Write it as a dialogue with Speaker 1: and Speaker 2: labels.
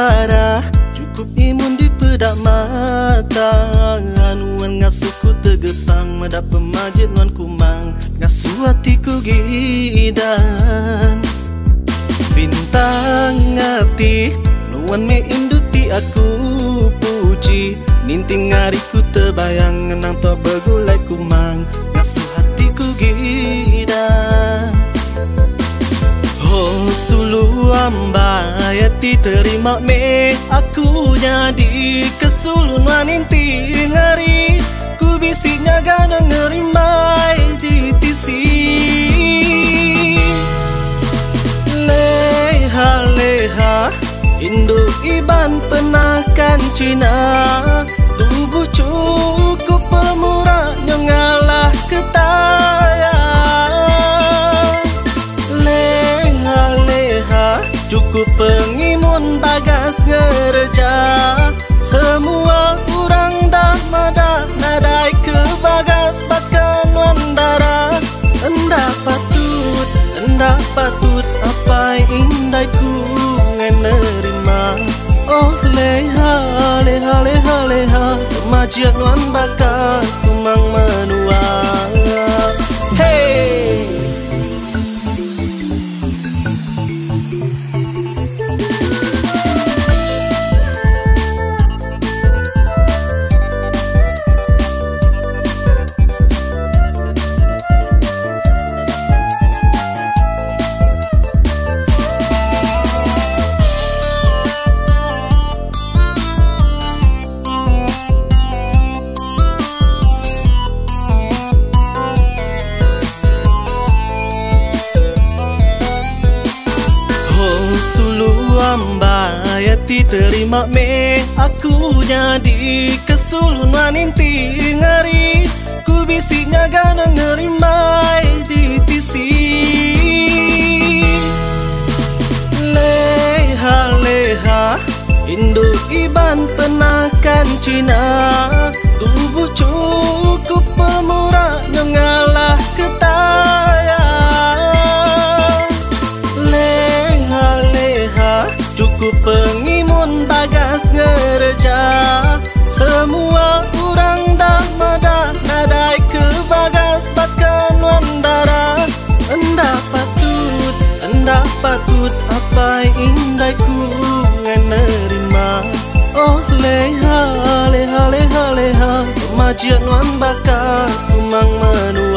Speaker 1: darah cukup imun di pedak mata. Anuan ngasuku tegepang medap pemajit nuan kumang ngasu hatiku gidan. Bintang ngati nuan me induti aku puji. Ninting hariku terbayang ngenang to begulai kumang ngasu hatiku gidan. Oh sulu ambayati terima me aku jadi kesulun waninti ngari. Ku bisiknya gana ngerimai di tisi. Leha leha induk iban penakan Cina. Tubuh cukup pemurahnya ngalah ketayang. Leha leha cukup pengimun bagas ngereja. Semua orang dah madah nadai ke bagas bakal wandara. Endah patut apa indai ku nerima. Oh leha leha leha leha majiat nuan bakal kumang menua. Hey ambayati terima me aku jadi kesulun waninti ngari. Ku bisiknya gana ngerimai di tisi. Leha leha induk iban penakan Cina. Tubuh cukup pemurahnya ngalah ketayang. Leha leha cukup pengimun bagas ngereja. Semua orang dah madah nadai ke bagas bakal wandara. Endah patut apa indai ku nerima. Oh leha leha leha leha majiat nuan bakal kumang menua.